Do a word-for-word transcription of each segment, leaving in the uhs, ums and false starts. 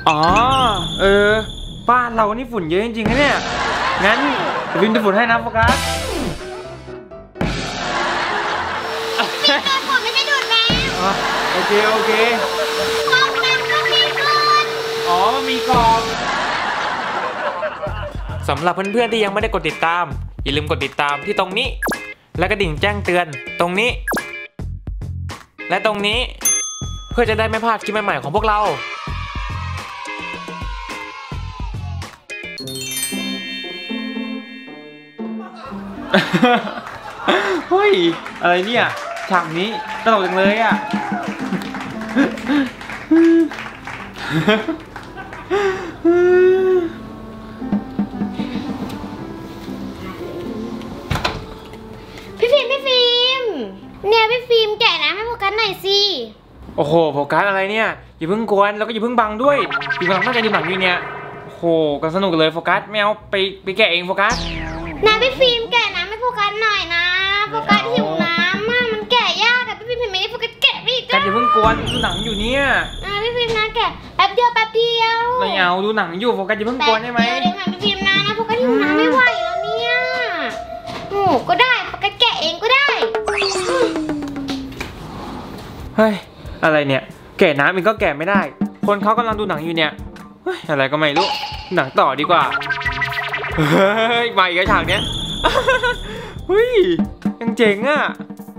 อ๋อเออบ้านเรานี่ฝุ่นเยอะจริงๆนะเนี่ยงั้นฟิล์มจะฝุ่นให้นะโฟกัสฟิล์มโดนฝุ่นไม่ใช่ดูดน้ำโอเคโอเคกล่องน้ำก็มีก่อนอ๋อมีกล่องสำหรับเพื่อนๆที่ยังไม่ได้กดติดตามอย่าลืมกดติดตามที่ตรงนี้และกระดิ่งแจ้งเตือนตรงนี้และตรงนี้เพื่อจะได้ไม่พลาดคลิปใหม่ๆของพวกเราเฮ้ยอะไรเนี่ยฉากนี้ตลกจังเลยอ่ะพี่ฟิล์มพี่ฟิล์มเนี่ยพี่ฟิล์มแกะน้ำให้โฟกัสหน่อยสิโอ้โหโฟกัสอะไรเนี่ยอย่าเพิ่งกวนแล้วก็อย่าเพิ่งบังด้วยอยู่กำลังตั้งใจดูหนังอยู่เนี่ยโอ้โหกันสนุกเลยโฟกัสไม่เอาไปไปแกะเองโฟกัสนะพี่ฟิล์มแกะน้ำให้โฟกัสหน่อยนะโฟกัสหิวน้ำอ่ะมันแกะยากอะพี่ฟิล์มเห็นไหมโฟกัสแกะไม่ได้กันอย่าเพิ่งกวนดูหนังอยู่เนี่ยอ่ะพี่ฟิล์มนะแกะแป๊บเดียวแป๊บเดียวไม่เอาดูหนังอยู่โฟกัสอย่าเพิ่งกวนได้ไหมแป๊บเดียวเดี๋ยวพี่ฟิล์มนะนะโฟกัสหิวน้ำไม่ไหวแล้วเนี่ยโอ้ก็ได้โฟกัสแกะเองก็ได้เฮ้ยอะไรเนี่ยแกะน้ำเองก็แกะไม่ได้คนเขากำลังดูหนังอยู่เนี่ยเฮ้ยอะไรก็ไม่รู้หนังต่อดีกว่าเฮ้ยมาอีกฉากเนี้ยเฮ้ยยังเจ๋งอ่ะ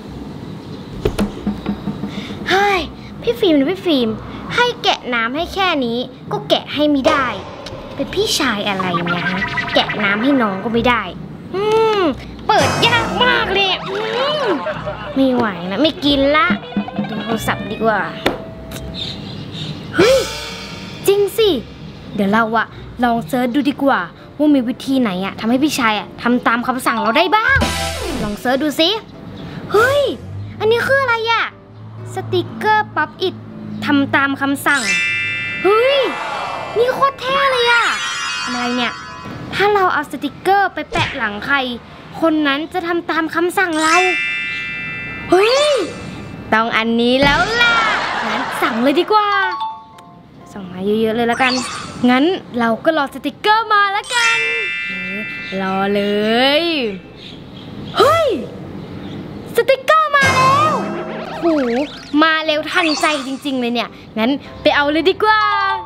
เฮ้ยพี่ฟิล์มนะพี่ฟิล์มให้แกะน้ำให้แค่นี้ก็แกะให้ไม่ได้เป็นพี่ชายอะไรเนี่ยฮะแกะน้ำให้น้องก็ไม่ได้อืมเปิดยากมากเลยอืมไม่ไหวนะไม่กินละดูโทรศัพท์ดีกว่าเฮ้ยจริงสิเดี๋ยวเราอะลองเซิร์ชดูดีกว่าว่ามีวิธีไหนอะทำให้พี่ชายอะทำตามคำสั่งเราได้บ้างลองเซิร์ชดูสิเฮ้ยอันนี้คืออะไรอะสติกเกอร์ป๊อปอิททำตามคำสั่งเฮ้ยนี่โคตรเท่เลยอะทำอะไรเนี่ยถ้าเราเอาสติกเกอร์ไปแปะหลังใครคนนั้นจะทำตามคำสั่งเราเฮ้ยต้องอันนี้แล้วล่ะงั้นสั่งเลยดีกว่าสั่งมาเยอะๆเลยแล้วกันงั้นเราก็รอสติกเกอร์มาแล้วกันรอเลยเฮ้ยสติกเกอร์มาแล้วโหมาเร็วทันใจจริงๆเลยเนี่ยงั้นไปเอาเลยดีกว่า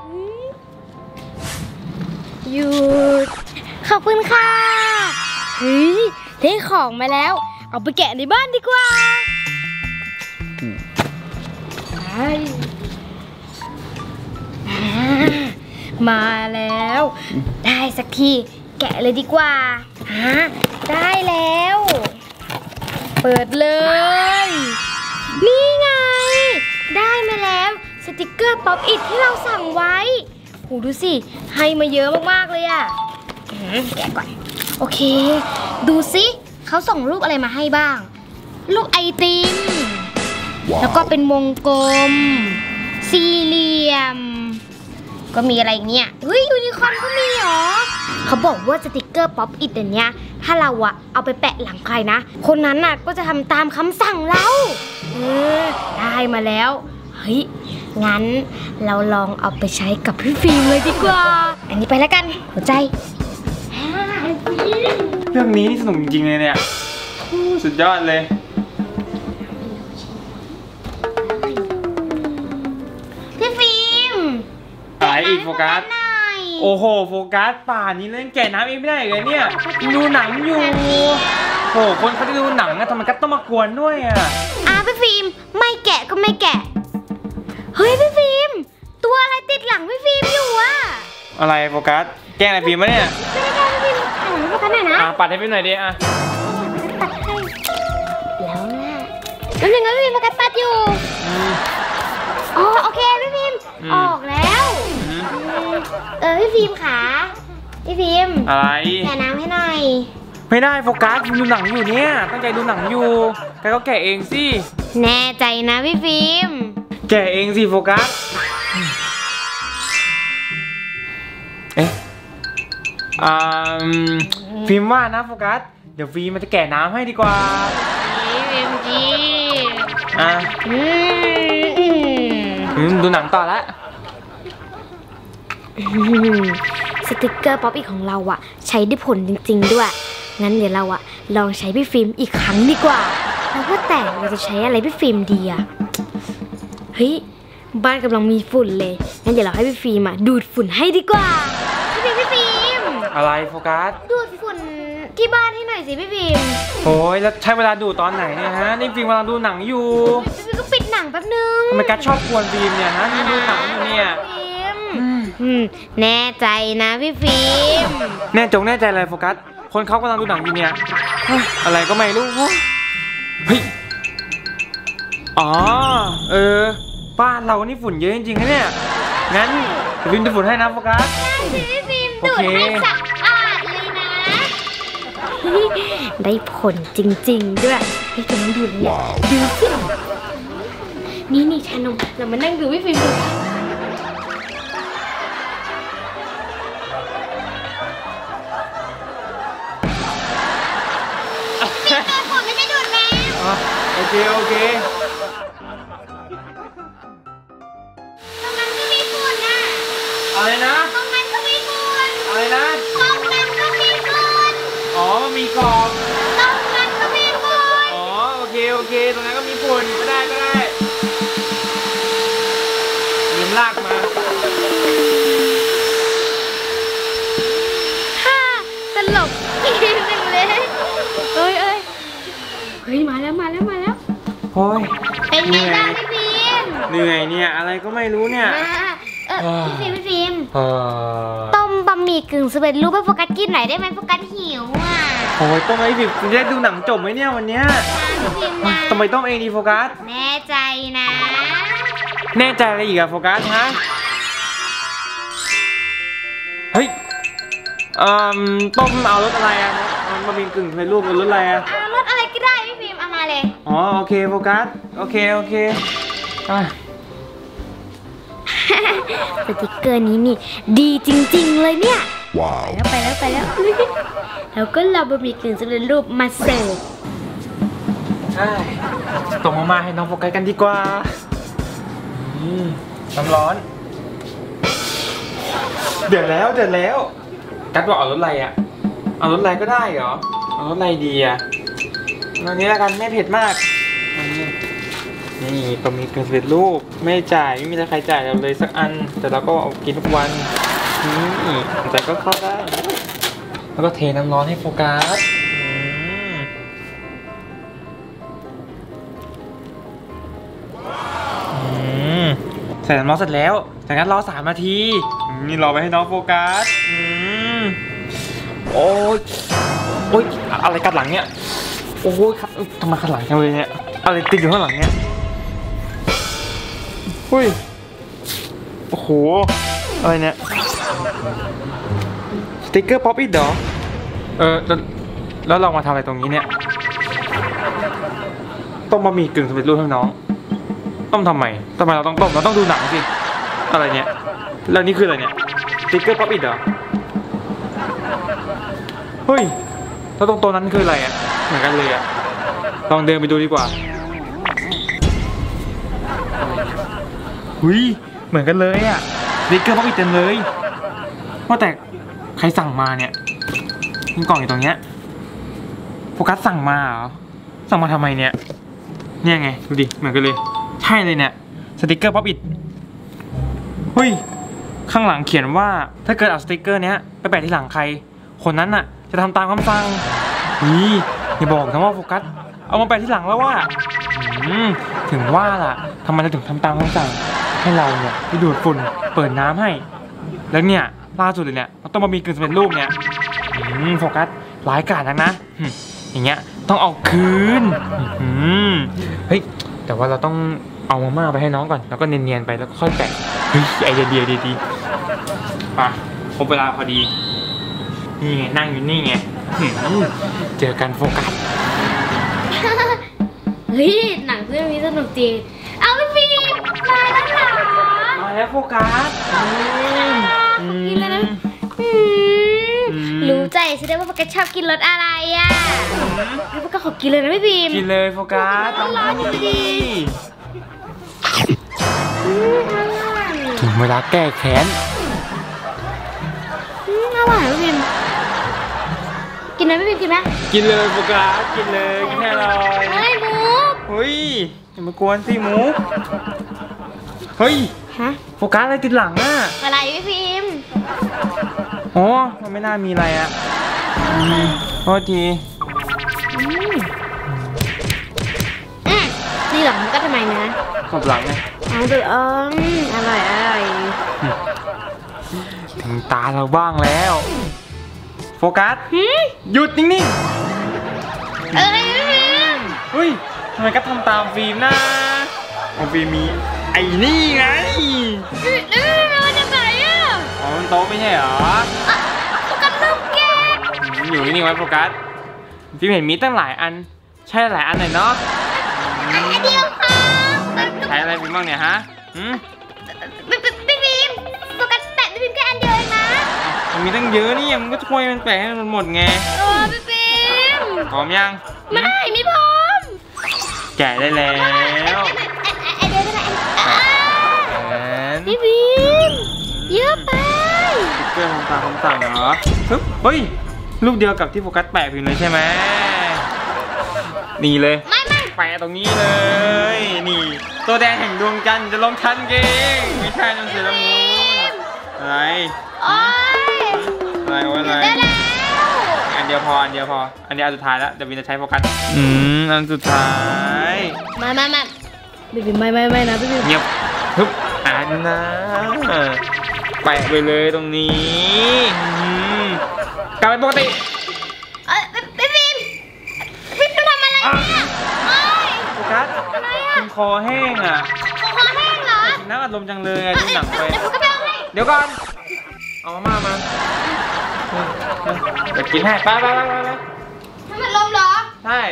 หยุดขอบคุณค่ะเฮ้ยได้ของมาแล้วเอาไปแกะในบ้านดีกว่ามาแล้วได้สักทีแกะเลยดีกว่าฮะได้แล้วเปิดเลยนี่ไงได้มาแล้วสติกเกอร์ป๊อปอิทที่เราสั่งไว้โหดูสิให้มาเยอะมากๆเลยอะแกะก่อนโอเคดูสิเขาส่งรูปอะไรมาให้บ้างรูปไอติม wow. แล้วก็เป็นวงกลมสี่เหลี่ยมก็มีอะไรเนี่ยเฮ้ยยูนิคอร์นก็มีหรอเขาบอกว่าสติกเกอร์ป๊อปอิทอันเนี้ยถ้าเราอะเอาไปแปะหลังใครนะคนนั้นน่ะก็จะทำตามคำสั่งเราเออได้มาแล้วเฮ้ยงั้นเราลองเอาไปใช้กับพี่ฟิล์มเลยดีกว่าอันนี้ไปแล้วกันหัวใจเรื่องนี้นี่สนุกจริงๆเลยเนี่ยสุดยอดเลยพี่ฟิล์มสายอีกโฟกัสโอ้โหโฟกัสป่านนี้เล่นแกะน้ำเองไม่ได้เลยเนี่ยดูหนังอยู่โหคนเขาจะดูหนังอะทำไมก็ต้องมากวนด้วยอะอ่ะพี่ฟิล์มไม่แกะก็ไม่แกะเฮ้ยพี่ฟิล์มตัวอะไรติดหลังพี่ฟิล์มอยู่อะอะไรโฟกัสแกล้งอะไรฟิล์มมะเนี่ยไม่ได้แกล้งพี่ฟิล์มอ่านโฟกัสหน่อยนะอ่ะปัดให้ฟิล์มหน่อยดิอ่ะปัดให้แล้วนะแล้วหนึ่งแล้วพี่ฟิล์มโฟกัสปัดอยู่อ๋อโอเคพี่ฟิล์มออกแล้วเออพี่ฟิล์มขาพี่ฟิล์มอะไรแกะน้ำให้หน่อยไม่ได้โฟกัสดูหนังอยู่เนี่ยตั้งใจดูหนังอยู่แกก็แกะเองสิแน่ใจนะพี่ฟิล์มแกะเองสิโฟกัสเอ๊ะอ่าฟิล์มว่านะโฟกัสเดี๋ยวฟิล์มมันจะแกะน้ำให้ดีกว่าฟิล์มจีอ่ะอืมดูหนังต่อละอืมสติกเกอร์ป๊อปอีกของเราอะใช้ได้ผลจริงๆด้วยงั้นเดี๋ยวเราอะลองใช้พี่ฟิล์มอีกครั้งดีกว่าแล้วว่าแต่เราจะใช้อะไรพี่ฟิล์มดีอะเฮ้ยบ้านกำลังมีฝุ่นเลยงั้นเดี๋ยวเราให้พี่ฟิล์มอะดูดฝุ่นให้ดีกว่าพี่ฟิล์มพี่ฟิล์มอะไรโฟกัสดูดฝุ่นที่บ้านให้หน่อยสิพี่ฟิล์มโอ้ยแล้วใช้เวลาดูตอนไหนเนี่ยฮะนี่ฟิล์มกำลังดูหนังอยู่พี่ฟิล์มก็ปิดหนังแป๊บนึงทำไมกัสชอบกวนฟิล์มเนี่ยฮะนี่ดูหนังอยู่เนี่ยอืมแน่ใจนะพี่ฟิล์มแน่จงแน่ใจเลยโฟกัสคนเขากำลังดูหนังอยู่เนี่ยอะไรก็ไม่รู้เฮ้ยอ๋อเออบ้านเรานี่ฝุ่นเยอะจริงๆนะเนี่ยงั้นฟิล์มจะฝุ่นให้นะโฟกัสได้สิพี่ฟิล์มดูดให้สะอาดเลยนะได้ผลจริงๆด้วยพี่ฟิล์มดูเนี่ยดูสินี่นี่ชานมเรามานั่งดูพี่ฟิล์มดูโอเคโอเคตรงนั้นก็มีฝุ่นน่ะอะไรนะตรงนั้นก็มีฝุ่นอะไรนะตรงนั้นก็มีฝุ่นอ๋อมีกรอบตรงนั้นก็มีฝุ่นอ๋อโอเคโอเคตรงนั้นก็มีฝุ่นก็ได้ก็ได้ยืมลากมาฮ่าตลกอีกหนึ่งเลยเอ้ยเอ้ยเฮ้ยมาแล้วมาแล้วมาแล้วโอ้ยเป็นไงบ้างพี่ฟิล์มเหนื่อยเนี่ยอะไรก็ไม่รู้เนี่ยเออพี่ฟิล์มพี่ฟิล์มต้มบะหมี่กึ่งสำเร็จรูปให้โฟกัสกินหน่อยได้ไหมโฟกัสหิวอ่ะโอ้ยต้มไอ้ฟิล์มจะได้ดูหนังจบไหมเนี่ยวันเนี้ยทำไมต้มเองดีโฟกัสแน่ใจนะแน่ใจอะไรอีกอะโฟกัสฮะเฮ้ยเอ่อต้มเอารสอะไรอะบะหมี่กึ่งสำเร็จรูปรสอะไรอะรสอะไรก็ได้พี่ฟิล์มเอามาเลยอ๋อโอเคโฟกัสโอเคโอเคสติกเกอร์นี้นี่ดีจริงๆเลยเนี่ยว้าวไปแล้วไปแล้วไปแล้วแล้วก็เราบะหมี่กึ่งสำเร็จรูปมาเสิร์ฟต้มมาม่าให้น้องโฟกัสกันดีกว่าน้ำร้อนเดือดแล้วเดือดแล้วกัดบอกเอารสอะไรอ่ะเอารสอะไรก็ได้เหรอเอารสอะไรดีอ่ะอันนี้ละกันไม่เผ็ดมากนี่ก็มีกึ่งสำเร็จรูปไม่จ่ายไม่มีใครจ่ายเราเลยสักอันแต่เราก็เอากินทุกวันนี่แต่ก็เข้าได้แล้วก็เทน้ำร้อนให้โฟกัสใส่น้ำร้อนเสร็จแล้วจากนั้นรอสามนาทีนี่รอไปให้น้องโฟกัสโอ้ยโอ้ยอะไรกัดหลังเนี่ยโอ้ยทำไมกัดหลังจังเลยเนี่ยอะไรติดอยู่ข้างหลังเนี่ยเฮ้ยโอ้โหอะไรเนี่ยสติ๊กเกอร์ป๊อปอิทเหรอเออแล้วเรามาทำอะไรตรงนี้เนี่ยต้มบะหมี่กึ่งสำเร็จรูปให้น้องต้มทำไมทำไมเราต้องต้มเราต้องดูหนังสิอะไรเนี่ยแล้วนี่คืออะไรเนี่ยสติ๊กเกอร์ป๊อปอิทเหรอเฮ้ยแล้วตรงตัวนั้นคืออะไรอ่ะเหมือนกันเลยอ่ะลองเดินไปดูดีกว่าหุยเหมือนกันเลยอ่ะสติ๊กเกอร์ป๊อปอิทเต็มเลยว่าแต่ใครสั่งมาเนี่ยมีกล่องอยู่ตรงเนี้ยโฟกัสสั่งมาเหรอสั่งมาทำไมเนี่ยเนี่ยไงดูดิเหมือนกันเลยใช่เลยเนี่ยสติ๊กเกอร์ป๊อปอิทเฮ้ยข้างหลังเขียนว่าถ้าเกิดเอาสติ๊กเกอร์เนี้ยไปแปะที่หลังใครคนนั้นน่ะจะทำตามคำสั่งนี่อย่าบอกนะว่าโฟกัสเอามาแปะที่หลังแล้วว่าถึงว่าล่ะทำไมเราถึงทำตามคำสั่งให้เราเนี่ยไปดูดฝุ่นเปิดน้ำให้แล้วเนี่ยล่าสุดเลยเนี่ยเราต้องมามีกึ่งสำเร็จรูปเนี่ยโฟกัสร้ายกาจนักนะอย่างเงี้ยต้องเอาคืนเฮ้ยแต่ว่าเราต้องเอามาม่าไปให้น้องก่อนแล้วก็เนียนๆไปแล้วก็ค่อยแปะเฮ้ยไอเดียดีดีดีป่ะครบเวลาพอดีนี่ไงนั่งอยู่นี่ไงเจอกันโฟกัสเฮ้ยหนังเรื่องนี้สนุกจริงเอาพี่ฟิล์มมาแล้วเหรอมาแล้วโฟกัสกินแล้วนะรู้ใจใช่ไหมว่าโฟกัสชอบกินรสอะไรอ่ะแล้วโฟกัสขอกินเลยนะพี่ฟิล์มกินเลยโฟกัสต้องร้อนอยู่ดีถึงเวลาแก้แค้นอร่อยพี่พิมกินไหมพี่พิมกินไหมกินเลยโฟกัสกินเลยกินให้อร่อยเฮ้ยมุกเฮ้ยอย่ามากวนสิหมูเฮ้ยฮะโฟกัสอะไรติดหลังอ่ะอะไรพี่พิมอ๋อมันไม่น่ามีอะไรอ่ะโทษทีอืมอืมนี่หลังก็ทำไมนะขอบหลังไงเอาดูเอออร่อยอร่อยถึงตาเราบ้างแล้วโฟกัสหืมหยุดนิ่งอะไรพี่พิมๆเฮ้ยทำไมก็ทำตามฟิล์มนะของฟิล์มมีไอ้นี่ไงพี่พิมเอาจากไหนอ่ะอ๋อมันโต๊ะไม่ใช่เหรอกับลูกแก้วอยู่นิ่งๆไว้โฟกัสฟิล์มเห็นมีตั้งหลายอันใช่หลายอันเลยเนาะอันเดียวค่ะใช้อะไรฟิล์มบ้างเนี่ยฮะหืมพี่พี่พิมโฟกัสแปะพี่พิมแค่อันเดียวเองนะมันมีตั้งเยอะนี่มันก็ช่วยมันแปะให้มันหมดไงโอ้พี่พิมพร้อมยังไม่ไม่พร้อมแกะได้แล้วอันเดียวเท่าไหร่แอนพี่พิมเยอะไปสติ๊กเกอร์ทำตามคำสั่งเหรอฮึบเฮ้ยรูปเดียวกับที่โฟกัสแปะพิมพ์เลยใช่ไหมนี่เลยไม่ไม่แปะตรงนี้เลย นี่ ตัวแดงแห่งดวงจันทร์จะลงทันเกงไม่ใช่น้ำเสือละมูนอะไรโอ้ยอะไรโอ้ยอะไรได้แล้วอันเดียวพออันเดียวพออันนี้อันสุดท้ายแล้วเดี๋ยววินจะใช้โฟกัสอืมอันสุดท้ายมามามาพี่พิมไม่ไม่ไม่นะพี่พิมเงียบฮึบอันนะแปะไปเลยตรงนี้อืมกลับไปปกติเอ้ยพี่พิมพี่พิมทำอะไรเนี่ยโอ้ยโฟกัสอะไรอ่ะคุณคอแห้งอ่ะคอแห้งเหรอกินน้ำอัดลมจังเลยอะดูหนังไปเดี๋ยวผมก็ไปเอาให้เดี๋ยวก่อน เอามาม่ามาเดี๋ยวกินให้ไปไปไปไปให้มันลมเหรอใช่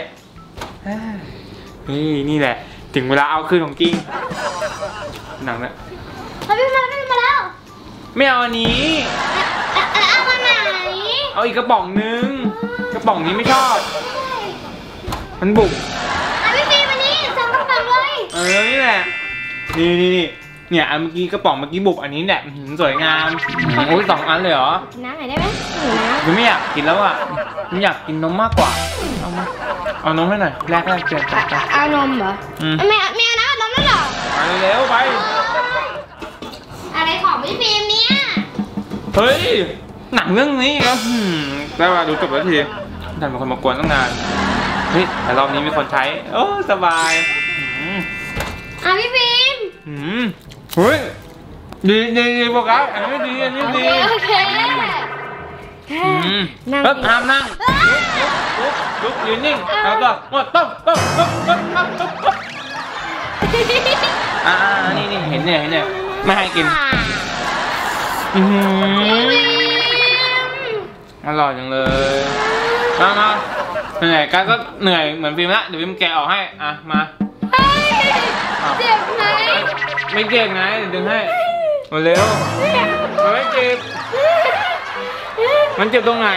นี่นี่แหละ ถึงเวลาเอาคืนของจริง หนังเนี่ยเอาพี่พิมมาแล้วพี่พิมมาแล้วไม่เอาอันนี้เอ่อเอามาไหนเอาอีกกระป๋องนึง กระป๋องนี้ไม่ชอบ มันบุกเอาพี่พิมมานี่สองกระป๋องเลยเออ นี่แหละ นี่นี่นี่เนี่ยอันเมื่อกี้กระป๋องเมื่อกี้บุกอันนี้แหละอื้อหือสวยงามโอ้ยสองอันเลยเหรอกินน้ำหน่อยได้ไหมหิวน้คือไม่อยากกินแล้วอ่ะไม่อยากกินนมมากกว่า เอามาเอานมให้หน่อยแรกแรกเจอำเอาเอานมเหรออืมไม่เอาไม่เอาน้ำนมแล้วเหรอไปเร็วไปอะไรของพี่พิมเนี่ยเฮ้ย หนังเรื่องนี้ก็หืมได้ว่าดูจบแล้วทีดันเป็นคนมากวนตั้งนาน เฮ้ยแต่รอบนี้มีคนใช้ โอ้สบายหืมอ่ะพี่พิมหืมเฮ้ย ดีดีดีโฟกัสอันนี้ดีอันนี้โอเคดีโอเคอืมนั่งเฮ้ยห้ามนั่งลุกลุกยืนนิ่งแล้วก็หมดต้มต้มต้มต้มต้มต้มต้มอ่านี่นี่เห็นเนี่ยเห็นเนี่ยไม่ให้กิน อืมอร่อยจังเลยมามาเหนื่อยกันก็เหนื่อยเหมือนฟิล์มละเดี๋ยวฟิล์มแกะออกให้อ่ะมาเจ็บไหมไม่เจ็บไงเดี๋ยวดึงให้มาเร็วมันไม่เจ็บมันเจ็บตรงไหน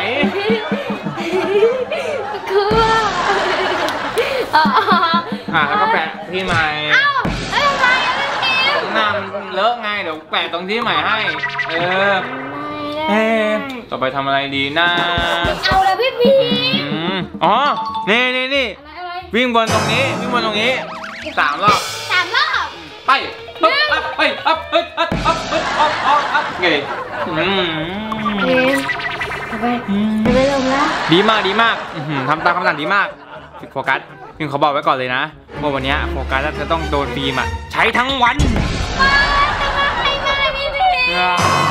กลัวอ๋ออ่ะแล้วก็แปะที่ใหม่เอ้าแล้วทำไมอ่ะพี่พิมหน้ามันเลอะไงเดี๋ยวแปะตรงที่ใหม่ให้เออไม่ได้เอ๊ะต่อไปทำอะไรดีนะเอาแล้วพี่พิมอืมอ๋อนี่นี่นี่อะไรอะไรวิ่งบนตรงนี้วิ่งบนตรงนี้สามรอบสามรอบไปปึ๊บอัพไปอัพเฮ้ยอัพอัพปึ๊บอัพอัพอัพไงอืมเอ็มเอาไปเอาไปลงแล้วดีมากดีมากอื้อหือทำตามคำสั่งดีมากโฟกัสพิมเขาบอกไว้ก่อนเลยนะว่าวันนี้โฟกัสจะต้องโดนฟิล์มอ่ะใช้ทั้งวันมาจะมาใครมาพี่พิม